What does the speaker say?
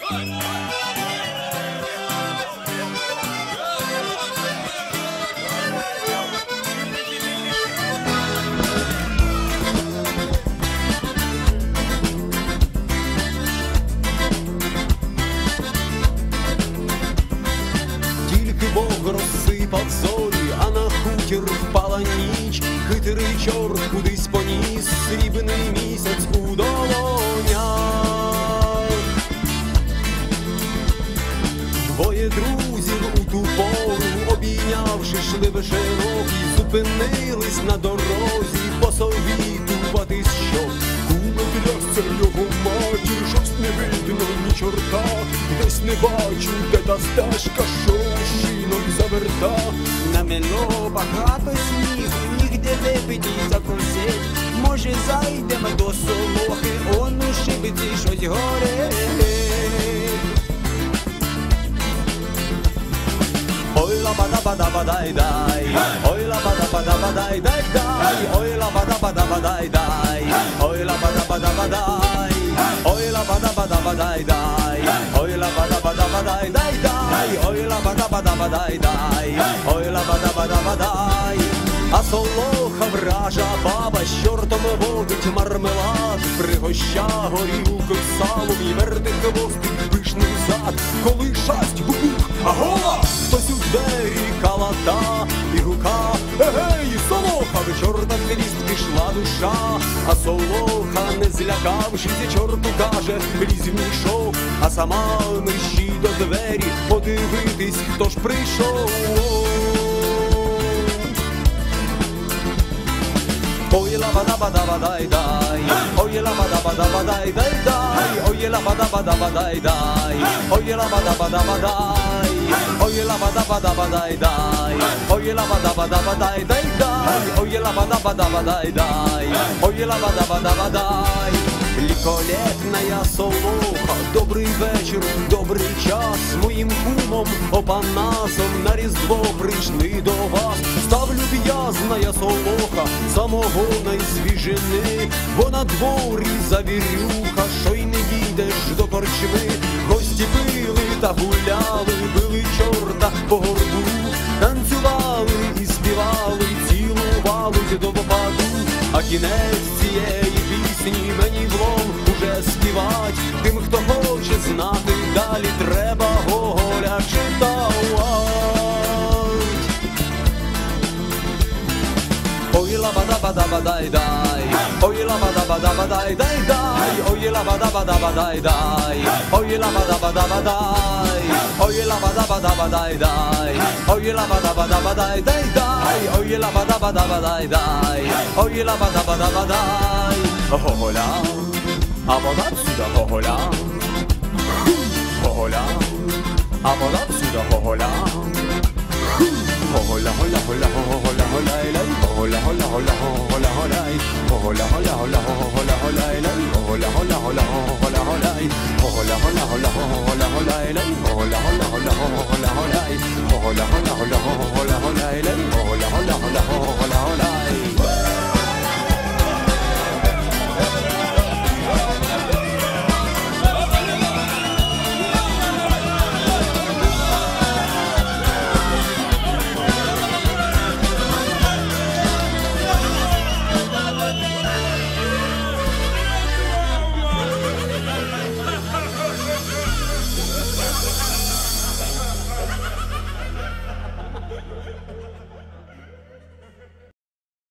Бог розсипав зорі, а на хутір впала ніч. Хитрий чорт кудись поніс срібний місяць у долонях. Двоє друзів у ту пору, обійнявши, шли вишенок і зупинились на дорозі посовітуватись, що куме клясться його матір, щось не видно ні чорта, десь не бачу, де та стежка, що шинок заверта. Намело багато снігу, нігде не підій закусить. Може зайдемо до солохи, он у шибиці щось горить. Ой ла-бада-бада-бадай-дай, ой ла-бада-бада-бадай-дай-дай, ой ла-бада-бада-бадай-дай, ой ла-бада-бада-бадай, ой ла-бада-бада-бадай-дай, ой ла-бада-бада-бадай-дай-дай, ой ла-бада-бада-бадай-дай, ой ла-бада-бада-бадай. А солоха вража баба з чортом водить мармелад, пригоща горілкою салом і вертить хвостик пишний зад. Коли шасть гук, а гола, хтось у двері калата і гука: егей, солоха, в чорта в хвіст пішла душа. А солоха, не злякавшись, чорту каже: лізь в мішок, а сама мерщій до двері подивитись, хто ж прийшов. Ой ла-бада-бада-бадай-дай, ой ла-бада-бада-бадай-дай-дай, ой ла-бада-бада-бадай-дай, ой ла-бада-бада-бадай, ой ла-бада-бада-бадай-дай, ой ла-бада-бада-бадай-дай-дай, ой ла-бада-бада-бадай-дай, ой ла-бада-бада-бадай. Ліколетная солоха, добрий вечір, добрий час. Моїм кумом Опанасом на Різдво прийшли до вас. Ставлю в'язная солоха, самогона й свіжини, бо на дворі завірюха, що й не дійдеш до корчми. Гості пили та гуляли, били чорта по горбу, танцювали і співали, цілувались до попаду. А кінець цієї пісні мені влом уже співать. Тим, хто хоче знати, далі треба Гоголя читать. Ой ла-бада-бада-бадай-дай, ой ла-бада-бада-бадай-дай-дай, ой ла-бада-бада-бадай-дай, ой ла-бада-бада-бадай, ой ла-бада-бада-бадай-дай, ой ла-бада-бада-бадай-дай-дай, ой ла-бада-бада-бадай-дай, ой ла-бада-бада-бадай. Гоголя, а вона всюди Гоголя, Гоголя, а вона всюди Гоголя. Гоголя, голя, голя, гоголя, голя, лай, гоголя, голя, голя, гоголя, голя, гоголя, голя, голя, гоголя, голя, лай, гоголя, голя, голя, гоголя, голя, гоголя, голя, голя, гоголя, голя, лай, гоголя, голя, голя, гоголя, голя, гоголя, голя, голя, гоголя, голя, лай, гоголя, голя, голя, гоголя.